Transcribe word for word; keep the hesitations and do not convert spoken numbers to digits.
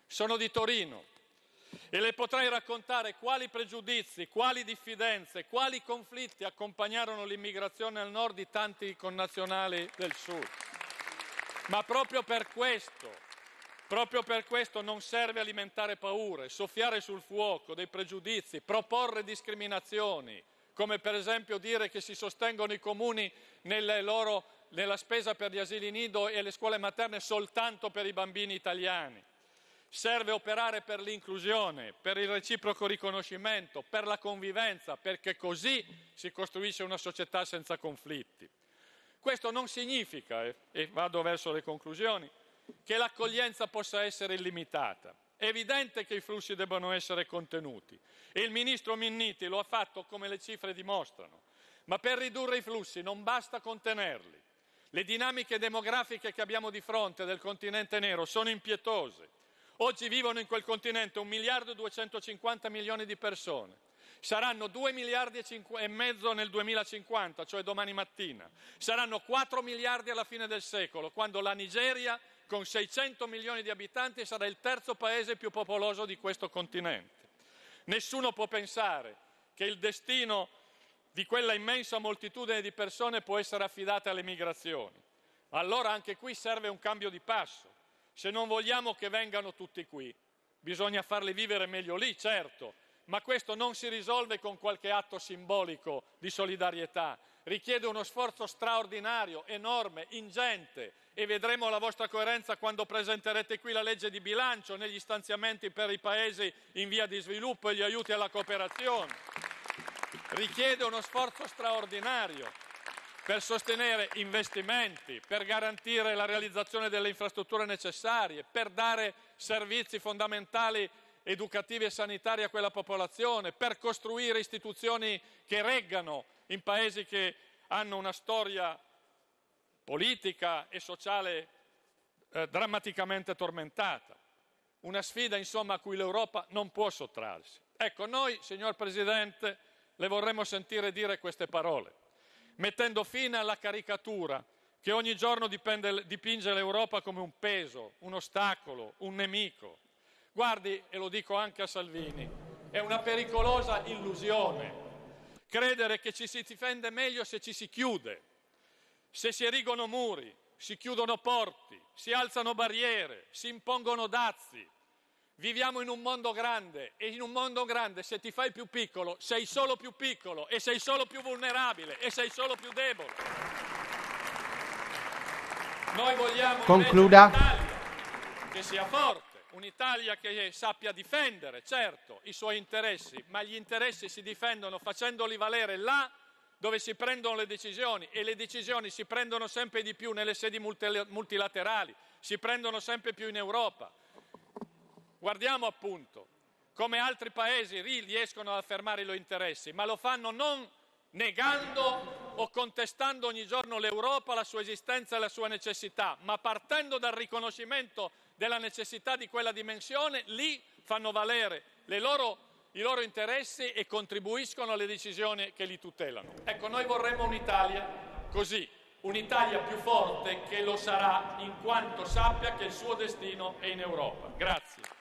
sono di Torino e le potrei raccontare quali pregiudizi, quali diffidenze, quali conflitti accompagnarono l'immigrazione al nord di tanti connazionali del sud. Ma proprio per questo, proprio per questo non serve alimentare paure, soffiare sul fuoco dei pregiudizi, proporre discriminazioni, come per esempio dire che si sostengono i comuni nelle loro, nella spesa per gli asili nido e le scuole materne soltanto per i bambini italiani. Serve operare per l'inclusione, per il reciproco riconoscimento, per la convivenza, perché così si costruisce una società senza conflitti. Questo non significa, e vado verso le conclusioni, che l'accoglienza possa essere illimitata. È evidente che i flussi debbano essere contenuti e il ministro Minniti lo ha fatto come le cifre dimostrano, ma per ridurre i flussi non basta contenerli. Le dinamiche demografiche che abbiamo di fronte del continente nero sono impietose. Oggi vivono in quel continente un miliardo e duecentocinquanta milioni di persone. Saranno due miliardi e mezzo nel duemilacinquanta, cioè domani mattina. Saranno quattro miliardi alla fine del secolo, quando la Nigeria, con seicento milioni di abitanti, sarà il terzo paese più popoloso di questo continente. Nessuno può pensare che il destino di quella immensa moltitudine di persone può essere affidato alle migrazioni. Allora anche qui serve un cambio di passo. Se non vogliamo che vengano tutti qui, bisogna farli vivere meglio lì, certo, ma questo non si risolve con qualche atto simbolico di solidarietà. Richiede uno sforzo straordinario, enorme, ingente, e vedremo la vostra coerenza quando presenterete qui la legge di bilancio negli stanziamenti per i paesi in via di sviluppo e gli aiuti alla cooperazione. Richiede uno sforzo straordinario per sostenere investimenti, per garantire la realizzazione delle infrastrutture necessarie, per dare servizi fondamentali educativi e sanitari a quella popolazione, per costruire istituzioni che reggano in paesi che hanno una storia politica e sociale eh, drammaticamente tormentata. Una sfida, insomma, a cui l'Europa non può sottrarsi. Ecco, noi, signor Presidente, le vorremmo sentire dire queste parole, mettendo fine alla caricatura che ogni giorno dipende, dipinge l'Europa come un peso, un ostacolo, un nemico. Guardi, e lo dico anche a Salvini, è una pericolosa illusione credere che ci si difende meglio se ci si chiude, se si erigono muri, si chiudono porti, si alzano barriere, si impongono dazi. Viviamo in un mondo grande e in un mondo grande se ti fai più piccolo sei solo più piccolo e sei solo più vulnerabile e sei solo più debole. Noi vogliamo Concluda. un'Italia che sia forte, un'Italia che sappia difendere, certo, i suoi interessi, ma gli interessi si difendono facendoli valere là dove si prendono le decisioni, e le decisioni si prendono sempre di più nelle sedi multilaterali, si prendono sempre più in Europa. Guardiamo appunto come altri paesi riescono ad affermare i loro interessi, ma lo fanno non negando o contestando ogni giorno l'Europa, la sua esistenza e la sua necessità, ma partendo dal riconoscimento della necessità di quella dimensione. Lì fanno valere le loro, i loro interessi e contribuiscono alle decisioni che li tutelano. Ecco, noi vorremmo un'Italia così, un'Italia più forte che lo sarà in quanto sappia che il suo destino è in Europa. Grazie.